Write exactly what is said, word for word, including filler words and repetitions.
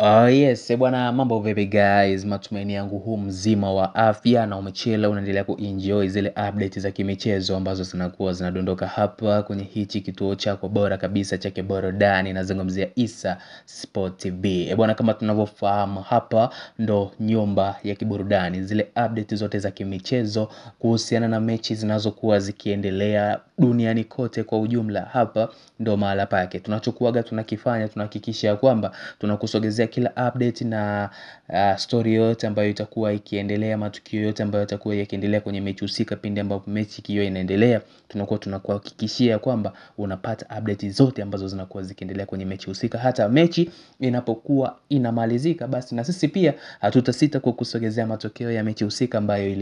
Oh yes, eh bwana, mambo vipi guys, matumaini yangu huu mzima wa afya na umechela unaendelea kuenjoy zile updates za kimichezo ambazo zinakuwa zinadondoka hapa kwenye hichi kituo chako bora kabisa cha burudani, nazungumzia Issa Sport T V. Eh bwana, kama tunavyofahamu hapa ndo nyumba ya kiburudani, zile updates zote za kimichezo kuhusiana na mechi zinazokuwa zikiendelea duniani kote kwa ujumla, hapa ndo mahala pake. Tunachokuaga tunakifanya, tunahakikisha kwamba tunakusogezea kila update na uh, story yote ambayo itakuwa ikiendelea, matukio yote ambayo yatakuwa yakiendelea kwenye mechi husika. Pindi ambapo mechi hiyo inaendelea, tunakuwa tunakuhakikishia kwamba unapata update zote ambazo zinakuwa zikiendelea kwenye mechi husika. Hata mechi inapokuwa inamalizika, basi na sisi pia hatutasita kukusogezea matokeo ya mechi husika ambayo ili